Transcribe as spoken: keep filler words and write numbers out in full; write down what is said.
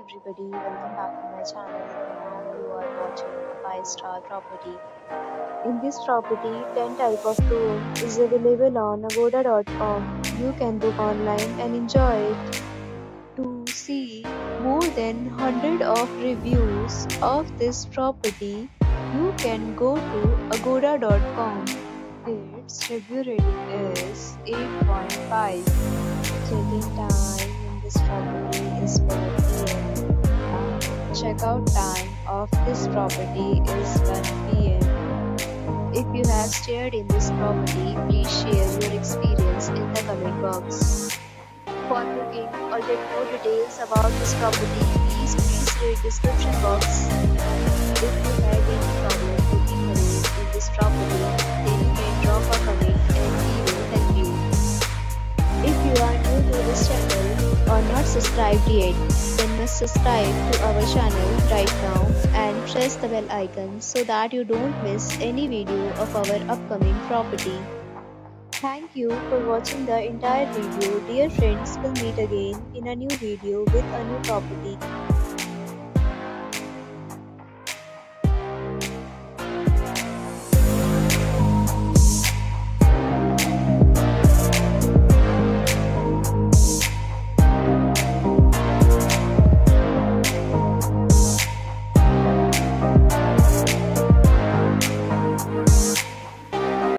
everybody, welcome back to my channel. Now you are watching a five star property. In this property, ten type of room is available on agoda dot com. You can book online and enjoy it. To see more than one hundred of reviews of this property, you can go to agoda dot com. Its review rating is eight point five. Check-in time in this property is four p m. Check-out time of this property is one p m. If you have stayed in this property, please share your experience in the comment box. For booking or get more details about this property, please please read description box. If you have any problem booking a room in this property, then you can drop a comment and we will help you. If you are new to this channel or not subscribed yet, then must subscribe to our channel right now and press the bell icon so that you don't miss any video of our upcoming property. Thank you for watching the entire video. Dear friends, we'll meet again in a new video with a new property.